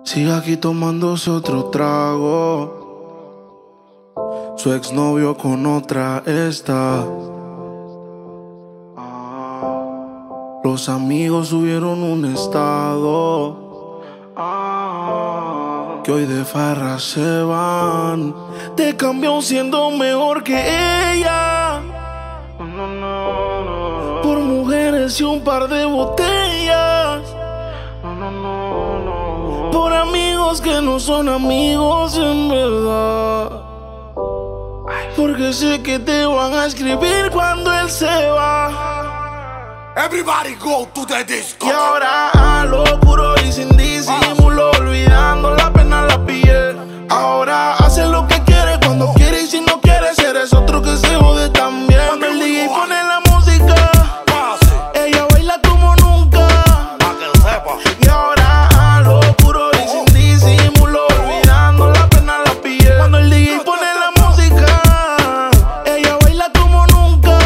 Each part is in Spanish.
Sigue aquí tomándose otro trago. Su exnovio con otra está. Los amigos subieron un estado que hoy de farra se van. Te cambió siendo mejor que ella, por mujeres y un par de botellas, por amigos que no son amigos en verdad. Porque sé que te van a escribir cuando él se va. Everybody go to the disco. Y ahora a lo puro y sin disimulo, olvidando la pena la piel. Ahora hace lo que quiere cuando quiere, y si no quiere eres otro que se jode también. Cuando el DJ pone la música, ella baila como nunca. Y ahora a lo puro y sin disimulo, olvidando la pena la piel. Cuando el DJ pone la música, ella baila como nunca.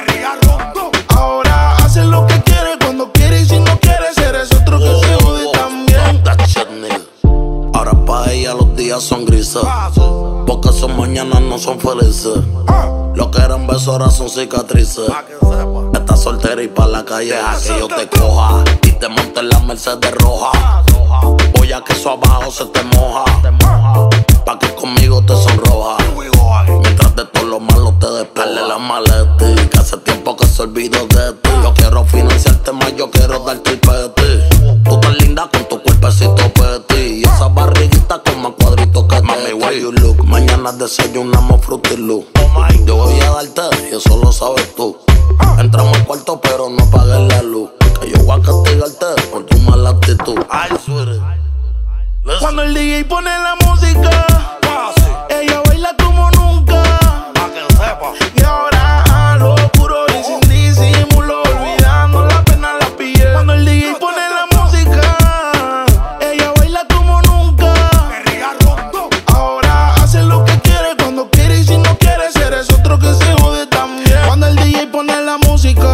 Ahora hace lo que quiere cuando quiere, y si no quiere eres otro que se jode también. Ahora pa' ella los días son grises, porque son mañanas no son felices. Lo que eran besos ahora son cicatrices. Estás soltera y pa' la calle deja que yo te coja y te monte en la Mercedes roja. Voy a que eso abajo se te moja, pa' que conmigo te sonroja. Mientras de todo lo malo te despele la maleta, que hace tiempo que se olvidó de ti. Yo quiero financiarte más, yo quiero darte el peti. Tú tan linda con tu cuerpecito peti y esa barriguita con más cuadritos que mami, why you look. Mañana desayunamos Fruity Loop. Yo voy a darte y eso lo sabes tú. Entramos al cuarto pero no apagues la luz, que yo voy a castigarte por tu mala actitud. Ay, sweetie. Cuando el DJ pone la música, ella baila como nunca. Y ahora a lo puro y sin disimulo, olvidando la pena la piel. Cuando el DJ pone la música, ella baila como nunca. Ahora hace lo que quiere cuando quiere, y si no quiere eres otro que se jode también. Cuando el DJ pone la música,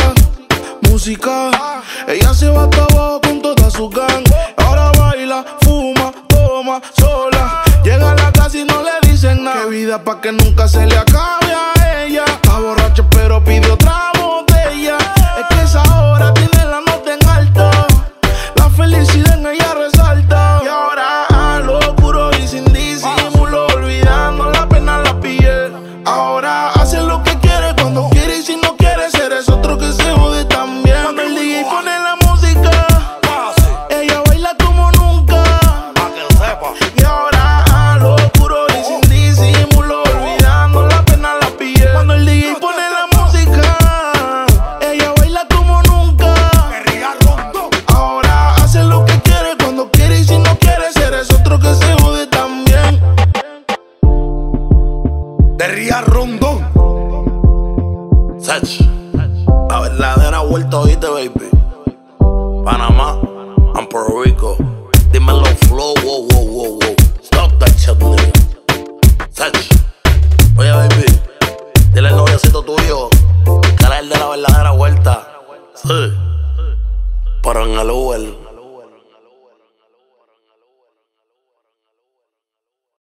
ella se va hasta abajo con toda su gang. Ahora baila, fuma, toma, sola. Llega a la casa y no le dicen nada. Qué vida pa' que nunca se le acabe a ella. Está borracha pero pide otra botella. Es que esa hora tiene la nota en alto, la felicidad en ella resalta. Y ahora a lo puro y sin disimulo, olvidando la pena la piel. Ahora hace lo que quiere cuando quiere, y si no quiere eres otro que se jode también. Cuando el DJ pone la música, ella baila como nunca. Y ahora a lo puro y sin disimulo, olvidando la pena la piel. Cuando el DJ pone la música, ella baila como nunca. Ahora hace lo que quiere cuando quiere, y si no quiere eres otro que se jode también. De Ría Rondón. Sech, la verdadera vuelta, oíste, baby. Panamá.